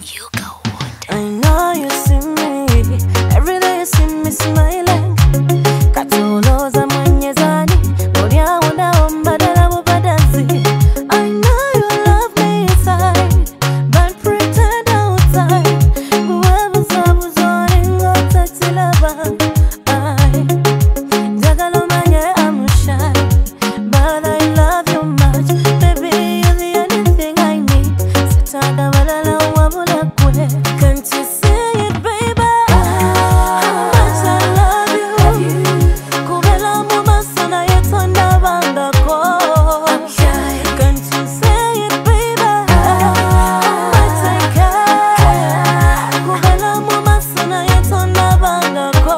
I know you see me, every day you see me smiling. Katoloza mwenyezani, moria wanaomba dala mubadazi. I know you love me inside, but pretend outside. Whoever sabu's wanting go taxi lover. Jagalo manye I'm shy, but I love you much. Baby, you're the only thing I need. Sitaka badala wabula kwe. Can't you see it, baby? How much I love you. Kubela muma sana yetonda banga ko. Can't you see it, baby? How much I care. Kubela muma sana yetonda banga ko.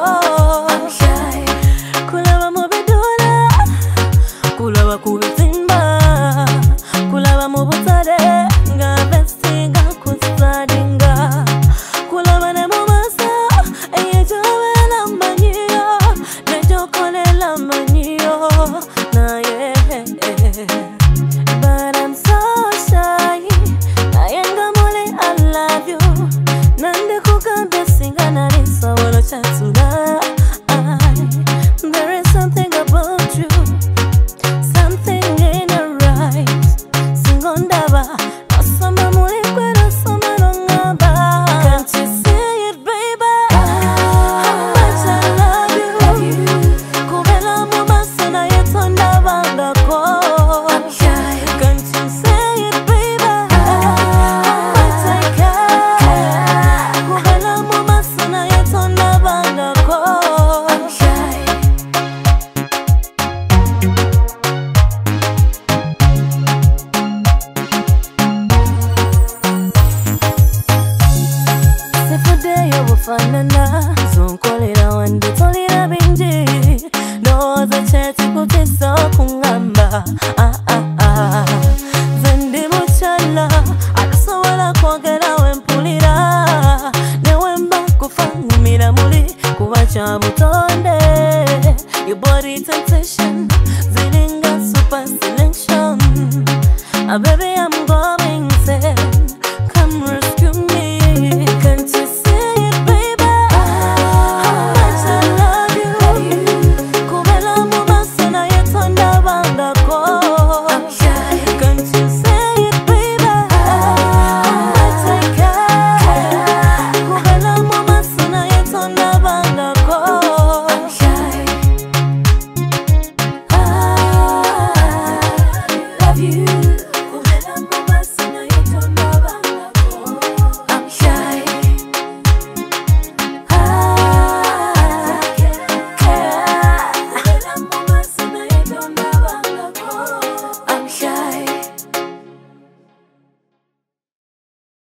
Kulaba mubidula, kulaba kubitimba, kulaba mubutare, nga besti nga kusadinga. Kulaba ne mumasa, eyejowe la manyo, nejokole la manyo, na yeah. But I'm so shy, na yenga mole I love you. Nande kukambe singa na risa wala chatula. There is something about you, something in your eyes. Singondaba, asama muli kwera sama nongaba. Can't you see it, baby? How much I love you. Kubela muma sana yetonda banga ko. Can't you see it, baby? How much I care. Kubela muma sana yetonda banga ko. Sefudeyo bufanana, zonkolera wandi tolira bingi. Ndowooza kyeti kutisa okungamba. Zendi mukyala, atasobola kwogera wempulira. Ne wemba kufa ngumira muli, kuba kya buto